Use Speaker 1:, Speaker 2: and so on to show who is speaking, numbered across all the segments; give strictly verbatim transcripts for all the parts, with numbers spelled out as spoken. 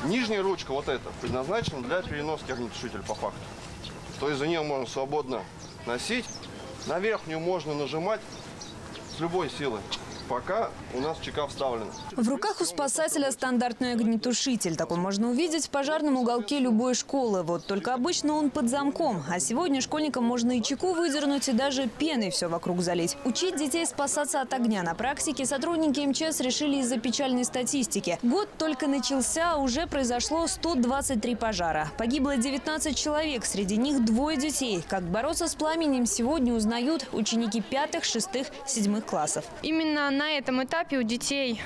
Speaker 1: Нижняя ручка, вот эта, предназначена для переноски огнетушителя по факту. То есть за нее можно свободно носить. На верхнюю можно нажимать с любой силы, пока у нас чека вставлена.
Speaker 2: В руках у спасателя стандартный огнетушитель. Такой можно увидеть в пожарном уголке любой школы. Вот только обычно он под замком. А сегодня школьникам можно и чеку выдернуть, и даже пеной все вокруг залить. Учить детей спасаться от огня на практике сотрудники эм че эс решили из-за печальной статистики. Год только начался, а уже произошло сто двадцать три пожара. Погибло девятнадцать человек, среди них двое детей. Как бороться с пламенем сегодня узнают ученики пятых, шестых, седьмых классов.
Speaker 3: Именно на этом этапе у детей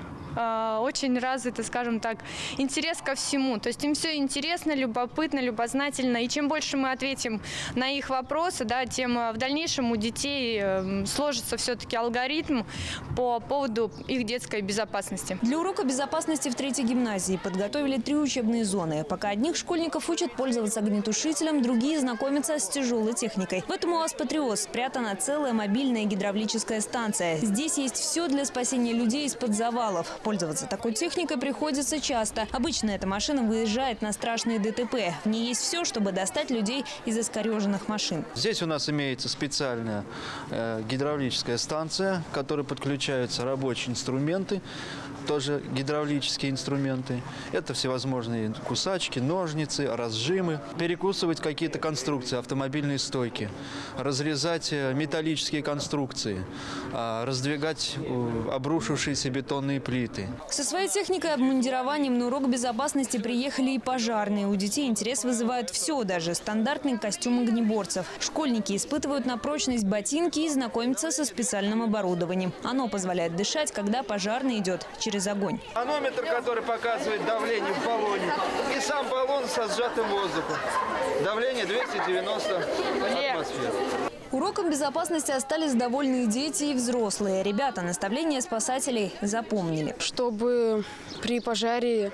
Speaker 3: э, очень развит, скажем так, интерес ко всему. То есть им все интересно, любопытно, любознательно. И чем больше мы ответим на их вопросы, да, тем в дальнейшем у детей э, сложится все-таки алгоритм по поводу их детской безопасности.
Speaker 2: Для урока безопасности в третьей гимназии подготовили три учебные зоны. Пока одних школьников учат пользоваться огнетушителем, другие знакомятся с тяжелой техникой. В этом УАЗ «Патриот» спрятана целая мобильная гидравлическая станция. Здесь есть все для спасения людей из-под завалов. Пользоваться такой техникой приходится часто. Обычно эта машина выезжает на страшные дэ тэ пэ. В ней есть все, чтобы достать людей из искореженных машин.
Speaker 4: Здесь у нас имеется специальная э, гидравлическая станция, к которой подключаются рабочие инструменты, тоже гидравлические инструменты. Это всевозможные кусачки, ножницы, разжимы. Перекусывать какие-то конструкции, автомобильные стойки, разрезать металлические конструкции, раздвигать обрушившиеся бетонные плиты.
Speaker 2: Со своей техникой и обмундированием на урок безопасности приехали и пожарные. У детей интерес вызывает все, даже стандартный костюм огнеборцев. Школьники испытывают на прочность ботинки и знакомятся со специальным оборудованием. Оно позволяет дышать, когда пожарный идет через огонь.
Speaker 5: Манометр, который показывает давление в баллоне, и сам баллон со сжатым воздухом. Давление двести девяносто атмосфер.
Speaker 2: Уроком безопасности остались довольные дети и взрослые. Ребята наставления спасателей запомнили.
Speaker 6: Чтобы при пожаре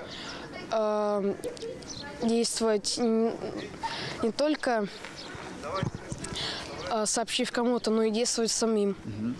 Speaker 6: э, действовать не, не только э, сообщив кому-то, но и действовать самим.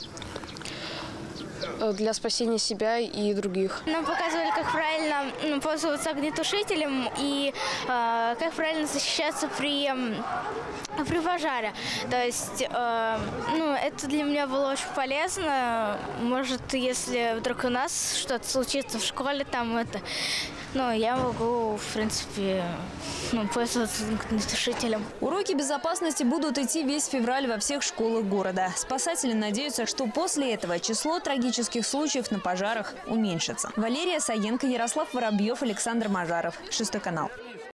Speaker 6: Для спасения себя и других.
Speaker 7: Нам показывали, как правильно пользоваться огнетушителем и э, как правильно защищаться при, э, при пожаре. То есть, э, ну, это для меня было очень полезно. Может, если вдруг у нас что-то случится в школе, там это, ну, я могу, в принципе, ну, пользоваться огнетушителем.
Speaker 2: Уроки безопасности будут идти весь февраль во всех школах города. Спасатели надеются, что после этого число трагических случаев на пожарах уменьшится. Валерия Саенко, Ярослав Воробьев, Александр Мажаров. Шестой канал.